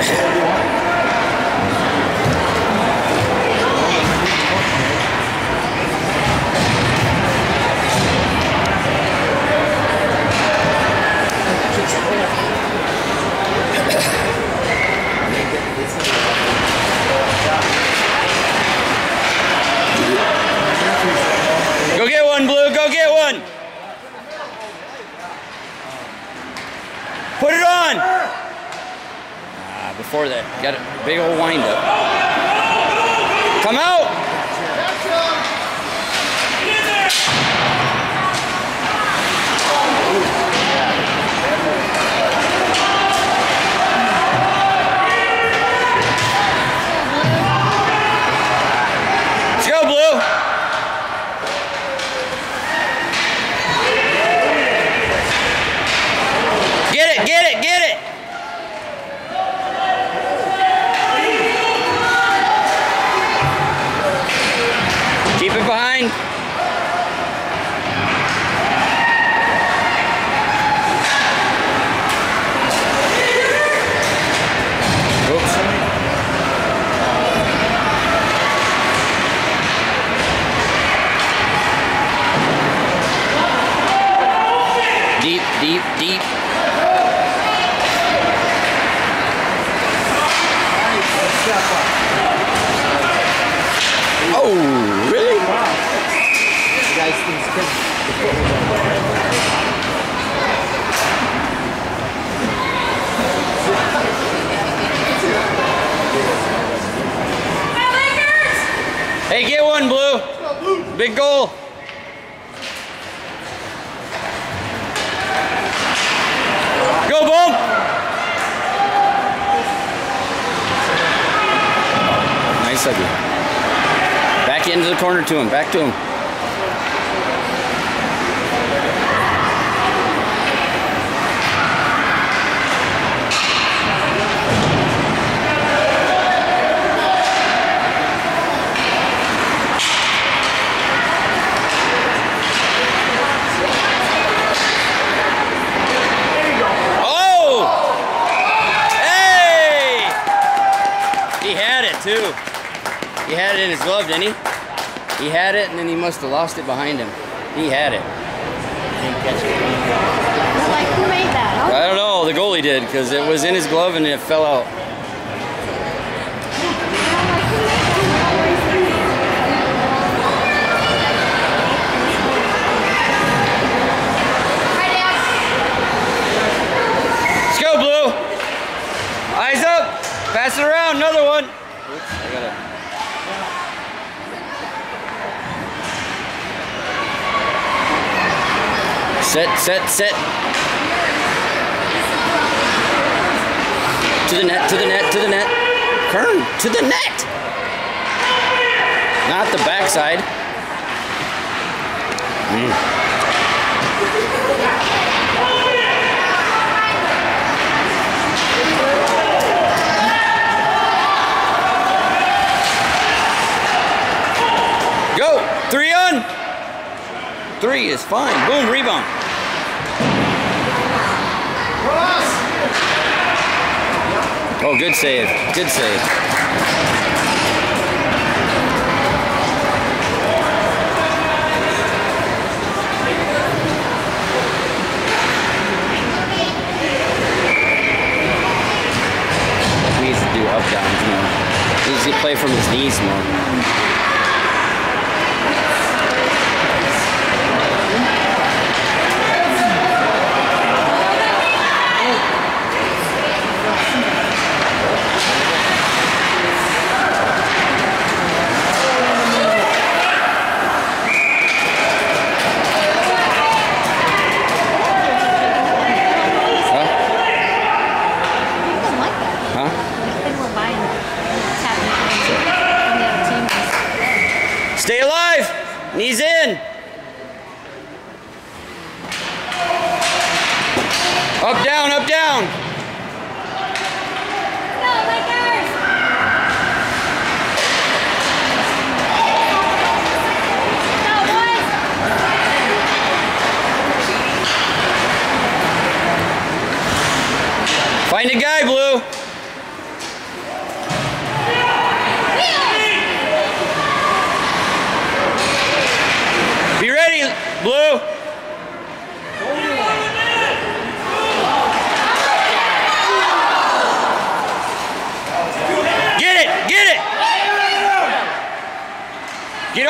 Go get one, Blue. Go get one. Put it on. Before that, got a big old wind up. Come out. Let's go, Blue. Get it, get it, get it! Keep it behind. Oops. Deep, deep, deep. Oh, really? Wow. You guys think Hey, get one, Blue. Big goal. Go, Boom. Nice of you. Back into the corner to him. Back to him. Oh! Hey! He had it too. He had it in his glove, didn't he? He had it, and then he must have lost it behind him. He had it. Like, who made that? Huh? I don't know. The goalie did, because it was in his glove and it fell out. Let's go, Blue. Eyes up. Pass it around. Another one. Oops, I got it. Set, set, set. To the net, to the net, to the net. Kern, to the net. Not the backside. Go, 3 on. 3 is fine. Boom, rebound. Oh, good save. Good save. He needs to do up downs more. He needs to play from his knees more.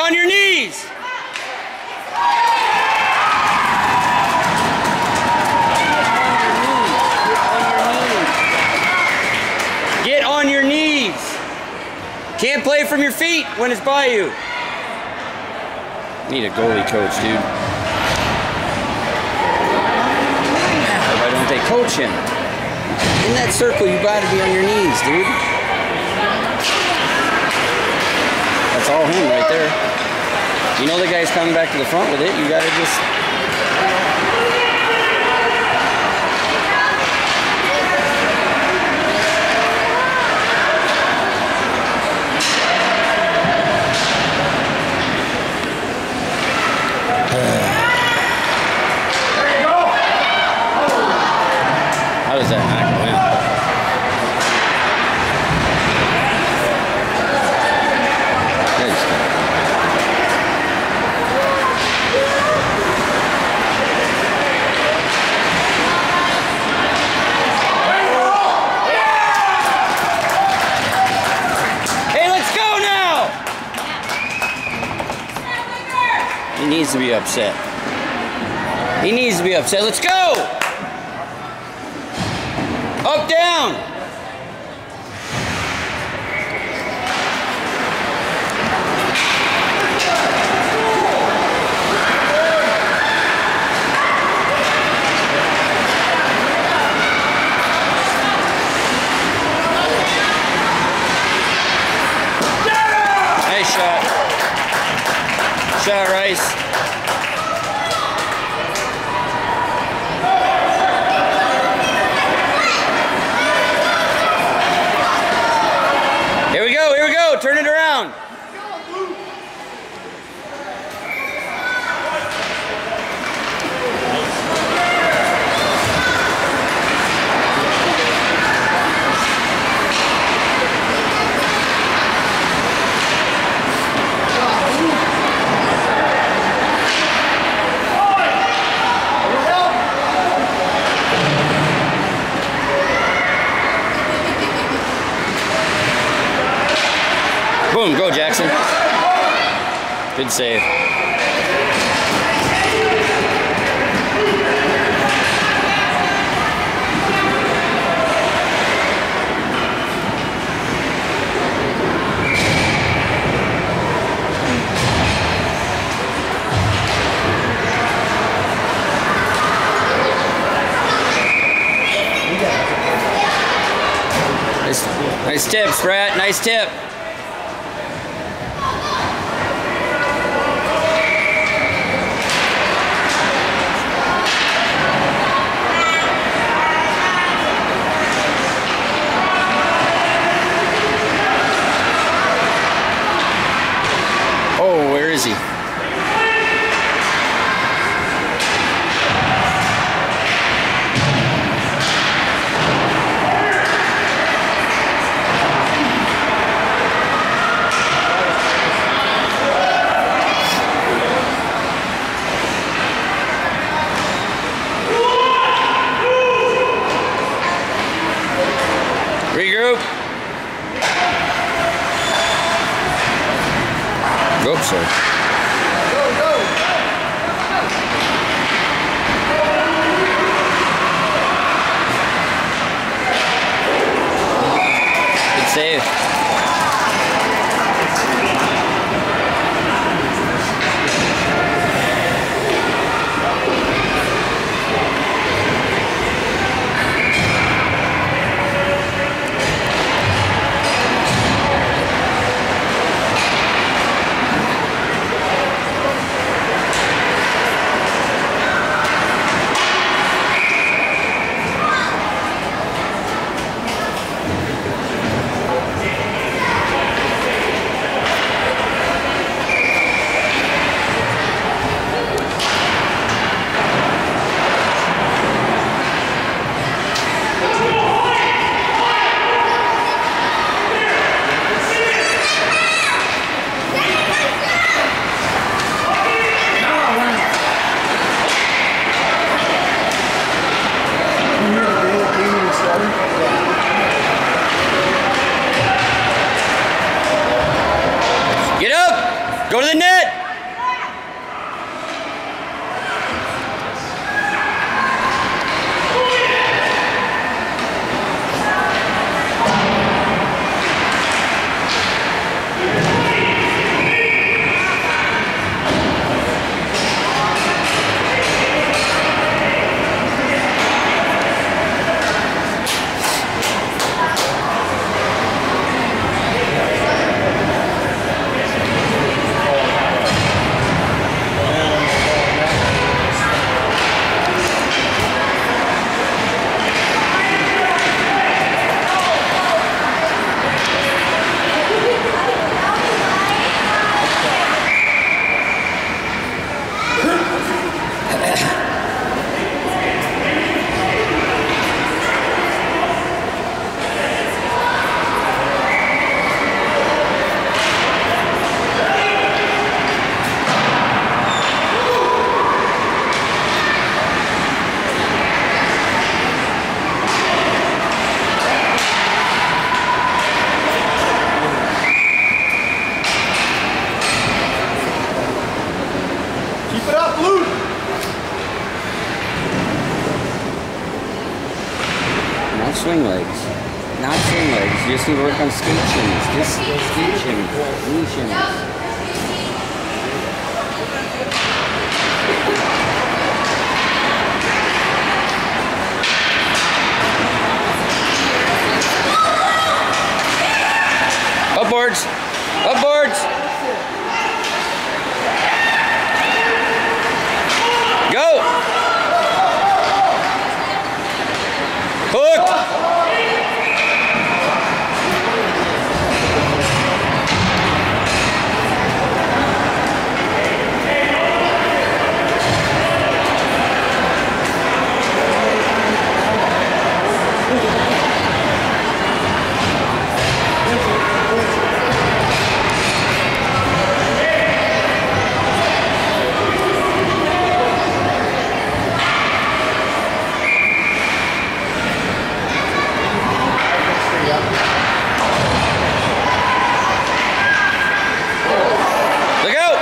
on your knees. Get on your knees. Can't play from your feet when it's by you. Need a goalie coach, dude. Why don't they coach him? In that circle, you gotta be on your knees, dude. That's all him right there. You know the guy's coming back to the front with it. You gotta just... How does that not go in? Hey, let's go now! He needs to be upset. He needs to be upset. Let's go! Up, down. Nice shot. Shot, Rice. Here we go, turn it around. Boom, go Jackson. Good save. Nice tip, Sprat. Nice tip. Oh, where is he? Regroup. Go, sir. Good save. shin legs. You just need to work on skate shins. Just skate shins. Knee shins. Upboards! Upboards! Go! Hook! Look out!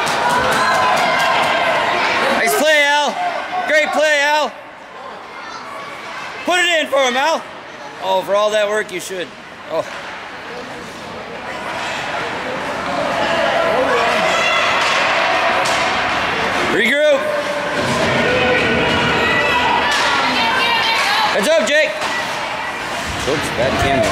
Nice play, Al. Great play, Al. Put it in for him, Al. Oh, for all that work, you should. Oh. Regroup. Heads up, Jake. Oops, bad camera.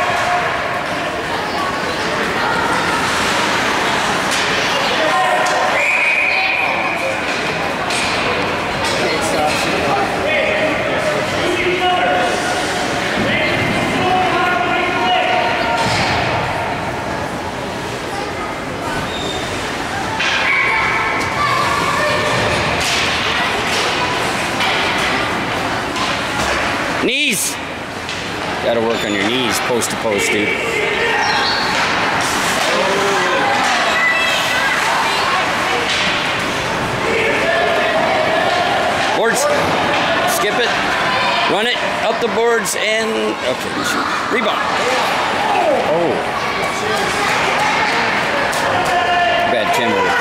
Knees! Gotta work on your knees, post to post, dude. Boards. Skip it. Run it up the boards and... Okay, shoot. Rebound. Oh. Bad camera work.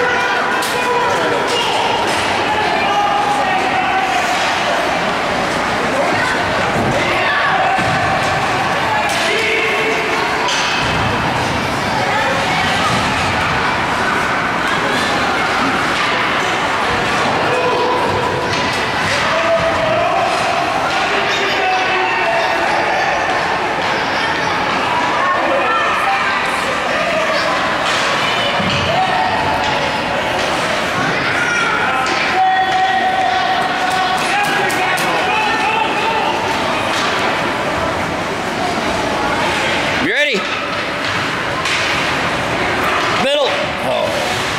Middle. Oh.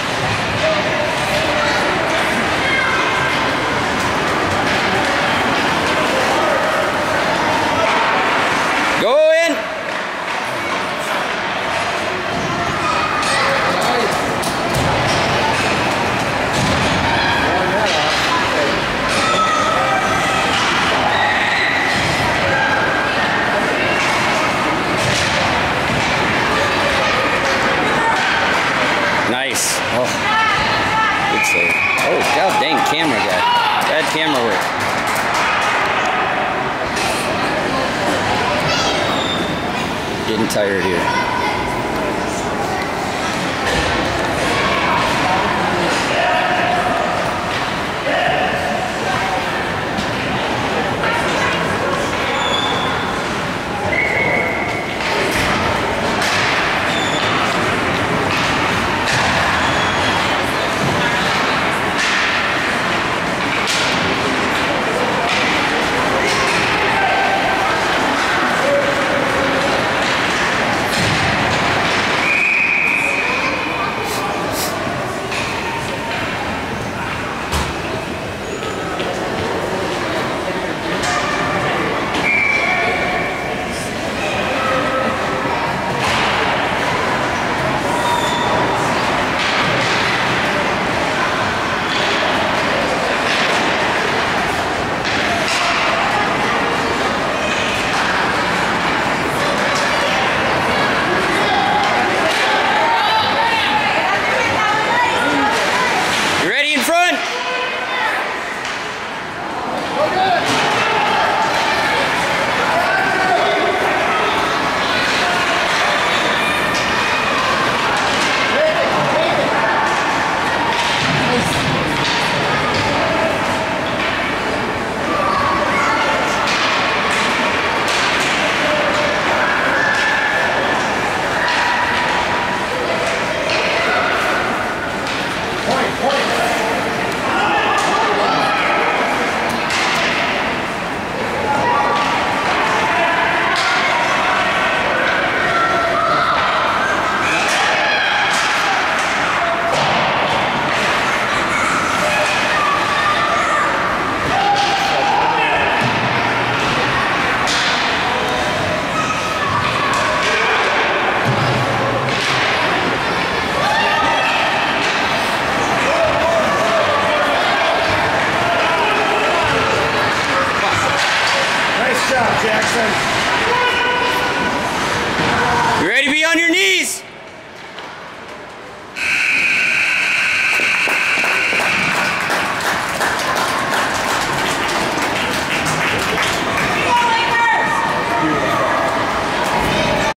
Go in. Nice. Oh, good save. Oh, god dang, camera guy. Bad camera work. Getting tired here.